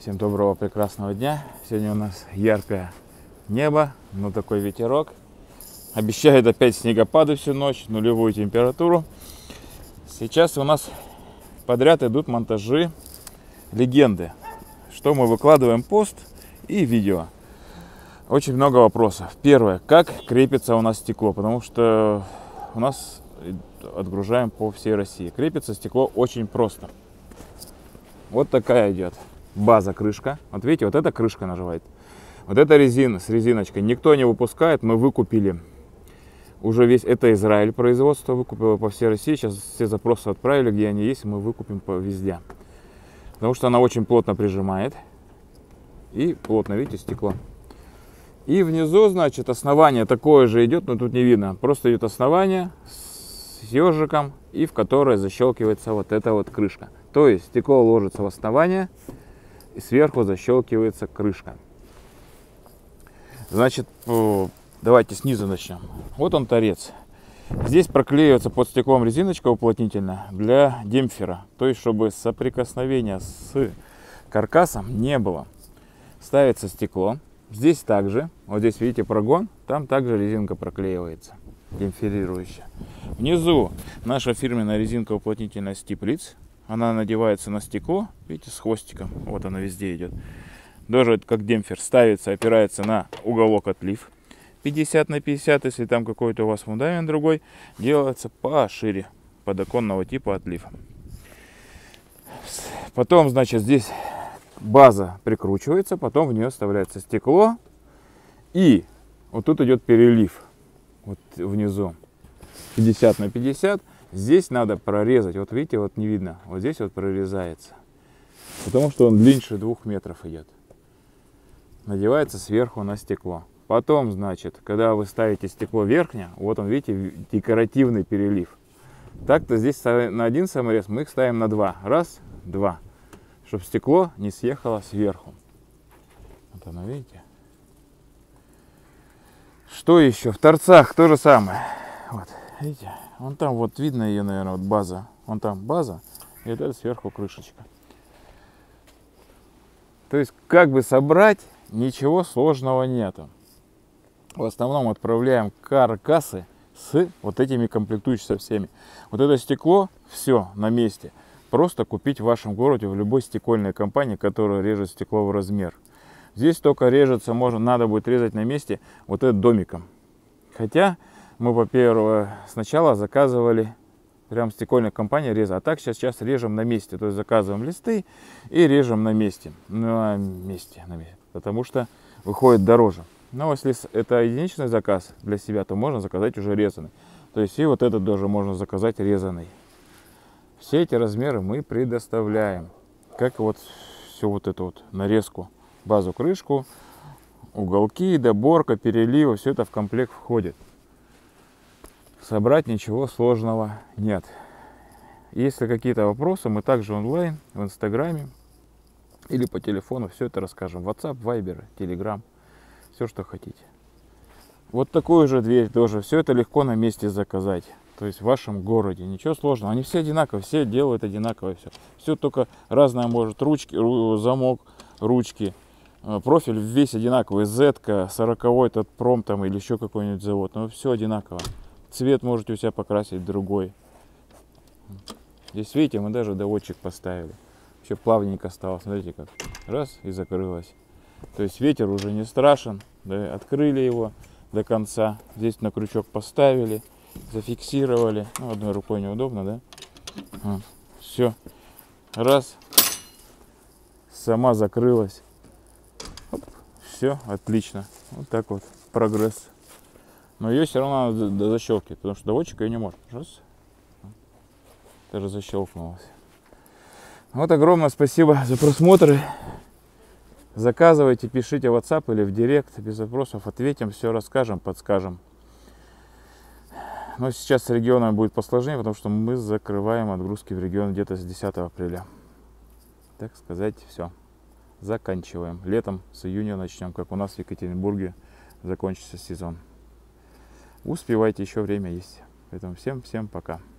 Всем доброго прекрасного дня. Сегодня у нас яркое небо, но такой ветерок. Обещают опять снегопады всю ночь, нулевую температуру. Сейчас у нас подряд идут монтажи легенды, что мы выкладываем пост и видео. Очень много вопросов. Первое, как крепится у нас стекло, потому что у нас отгружаем по всей России. Крепится стекло очень просто. Вот такая идет база, крышка. Вот видите, вот эта крышка наживает. Вот эта резина с резиночкой никто не выпускает. Мы выкупили уже весь, это Израиль производство, выкупило по всей России. Сейчас все запросы отправили, где они есть, мы выкупим везде. Потому что она очень плотно прижимает. И плотно, видите, стекло. И внизу, значит, основание такое же идет, но тут не видно. Просто идет основание с ежиком, и в которое защелкивается вот эта вот крышка. То есть стекло ложится в основание, и сверху защелкивается крышка. Значит, давайте снизу начнем. Вот он торец. Здесь проклеивается под стеклом резиночка уплотнительная для демпфера. То есть, чтобы соприкосновения с каркасом не было. Ставится стекло. Здесь также, вот здесь видите прогон, там также резинка проклеивается, демпферирующая. Внизу наша фирменная резинка уплотнительная Stiplitz. Она надевается на стекло, видите, с хвостиком. Вот она везде идет. Даже как демпфер ставится, опирается на уголок отлив. 50 на 50, если там какой-то у вас фундамент другой, делается пошире, подоконного типа отлив. Потом, значит, здесь база прикручивается, потом в нее вставляется стекло. И вот тут идет перелив. Вот внизу 50 на 50. Здесь надо прорезать. Вот видите, вот не видно. Вот здесь вот прорезается. Потому что он длиннее 2 метров идет. Надевается сверху на стекло. Потом, значит, когда вы ставите стекло верхнее, вот он, видите, декоративный перелив. Так-то здесь на один саморез мы их ставим на 2. Раз, 2. Чтобы стекло не съехало сверху. Вот оно, видите. Что еще? В торцах то же самое. Вот, видите. Вон там вот видно ее, наверное, вот база. Вон там база, и вот это сверху крышечка. То есть, как бы собрать, ничего сложного нету. В основном отправляем каркасы с вот этими комплектующими со всеми. Вот это стекло, все на месте. Просто купить в вашем городе в любой стекольной компании, которая режет стекло в размер. Здесь только режется, надо будет резать на месте вот этот домиком. Хотя мы, во-первых, сначала заказывали прям стекольная компания резать, а так сейчас режем на месте. То есть заказываем листы и режем на месте. На месте. Потому что выходит дороже. Но если это единичный заказ для себя, то можно заказать уже резанный. То есть и вот этот тоже можно заказать резанный. Все эти размеры мы предоставляем. Как вот всю вот эту вот нарезку, базу, крышку, уголки, доборка, переливы, все это в комплект входит. Собрать ничего сложного нет. Если какие-то вопросы, мы также онлайн, в Инстаграме или по телефону все это расскажем. WhatsApp, Viber, Telegram, все, что хотите. Вот такую же дверь тоже. Все это легко на месте заказать. То есть в вашем городе. Ничего сложного. Они все одинаковые, все делают одинаково все. Все только разное может. Ручки, замок, ручки. Профиль весь одинаковый. Z-ка, 40-й этот пром там или еще какой-нибудь завод. Но все одинаково. Цвет можете у себя покрасить другой. Здесь, видите, мы даже доводчик поставили. Все плавненько стало. Смотрите как. Раз и закрылось. То есть ветер уже не страшен. Да, открыли его до конца. Здесь на крючок поставили. Зафиксировали. Ну, одной рукой неудобно, да? Все. Раз. Сама закрылась. Все, отлично. Вот так вот прогресс. Но ее все равно надо защелкивать, потому что доводчик ее не может. Раз. Даже защелкнулась. Вот огромное спасибо за просмотры. Заказывайте, пишите в WhatsApp или в Директ. Без вопросов ответим, все расскажем, подскажем. Но сейчас с регионом будет посложнее, потому что мы закрываем отгрузки в регион где-то с 10 апреля. Так сказать, все. Заканчиваем. Летом с июня начнем, как у нас в Екатеринбурге закончится сезон. Успевайте, еще время есть. Поэтому всем пока.